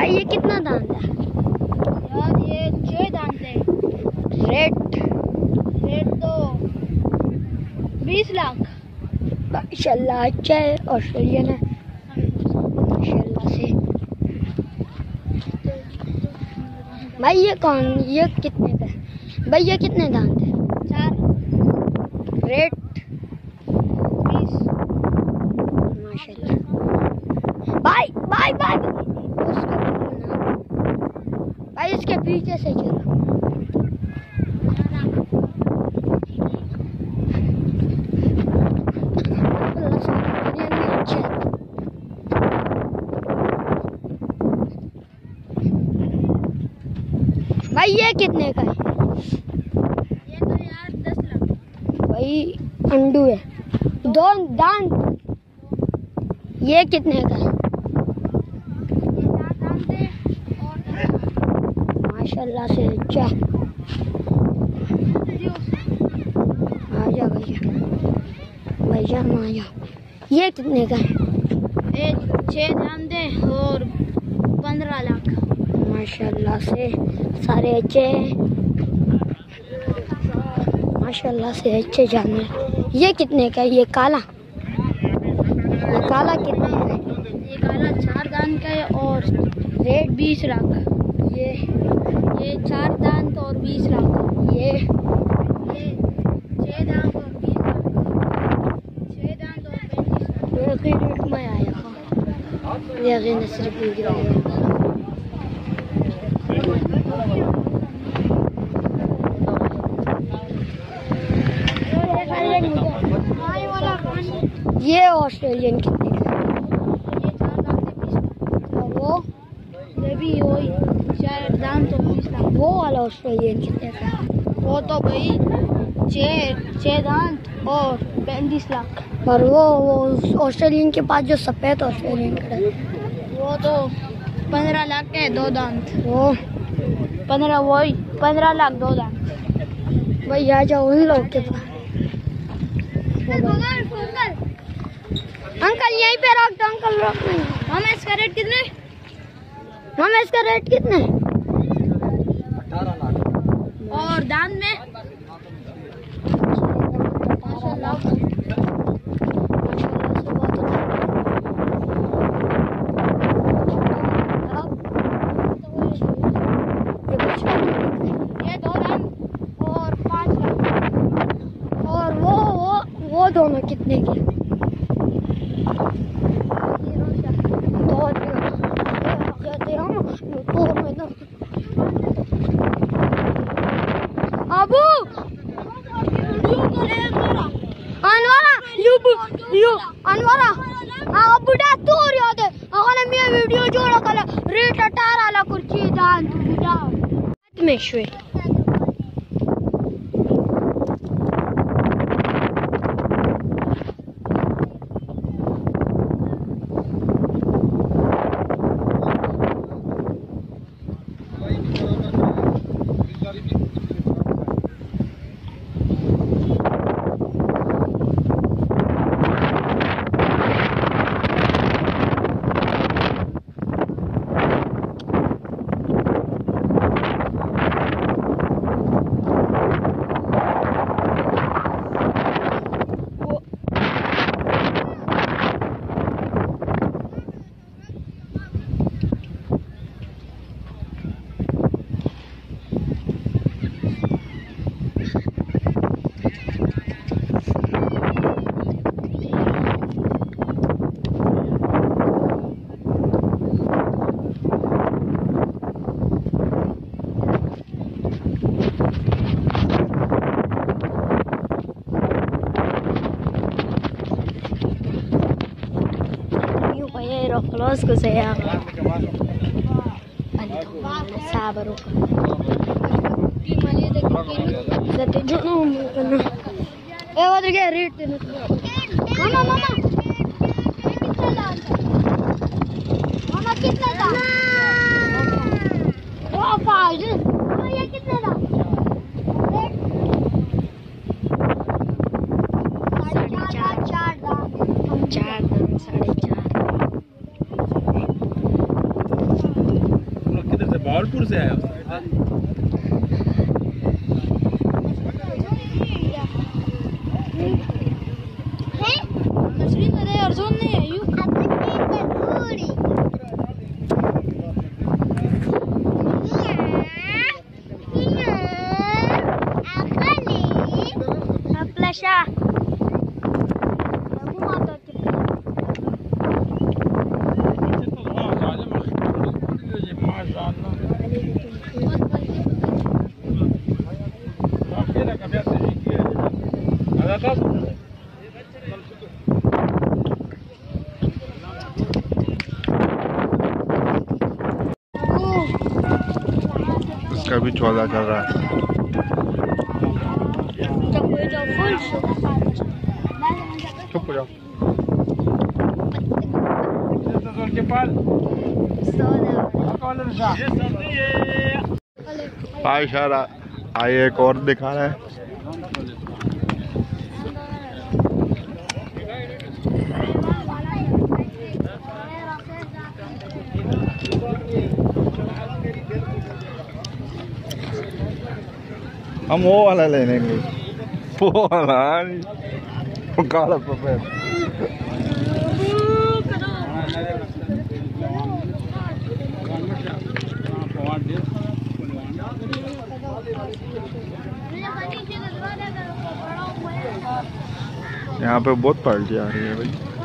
भाई ये कितना दांत है यार? ये 6 दांत है। रेट तो 20 लाख। माशाल्लाह अच्छा है, ऑस्ट्रेलियन है माशाल्लाह से। भाई ये कितने का है भाई? ये कितने दांत है? 4। रेट 20। माशाल्लाह। भाई भाई भाई भाई इसके पीछे से चलो। भाई ये कितने का है? ये तो यार 10 लाख। भाई अंडू है, 2 दांत। ये कितने का है? ये 4 दांत है और माशाल्लाह से अच्छा। आजा भाईजान आजा। ये कितने का है? ये 6 दांत है और 15 लाख। माशाल्लाह से सारे अच्छे हैं, माशाल्लाह से अच्छे जानवर। ये कितने का है? ये काला कितने का है? ये काला 4 दांत का है और रेट 20 लाख। ये 4 दांत और 20 लाख। ये 6 दांत और 20 लाख। 6 दांत और 35 लाख। ये रेट में आया ये غير सिर्फ वीडियो। ये ऑस्ट्रेलियन कितने का है? ये 4 दांत है 20 लाख। और वो ये भी वही 4 दांत और 20 लाख। वो वाला ऑस्ट्रेलियन कितने का है? वो तो भाई 6 दांत और 35 लाख। और वो ऑस्ट्रेलियन के पास जो सफेद ऑस्ट्रेलियन खड़ा है वो तो 15 लाख के 2 दांत। वो 15 लाख 2 दांत। भाई आ जाओ उन लोग के पास। अंकल यहीं पे रोक दो, अंकल रोक नहीं। मामा इसका रेट कितने? मामा इसका रेट कितने? 18 लाख। और दांत में? ये 2 दांत और 5 लाख। और वो दोनों कितने के? अबू अनवरा यू अनवरा बुढ़ा तोर याद है अगर मैं वीडियो जोड़ा कल रेट 18 लाख कुर्ची दान तू बुढ़ा में शे। خلاص كوسيا sabar मामा कितना था? वो फाज ये कितना था? 4.5 4.5 जबलपुर से आया हूँ। मछली मेरे अर्जुन नहीं है यू प्लशा इसका भी चौदा चल रहा है। चुप हो जाओ। इशारा आइए एक और दिखा रहा है। हम वो वाला ले लेंगे, वो वाला वो काला सफेद। यहाँ पे बहुत पार्टी आ रही है भाई।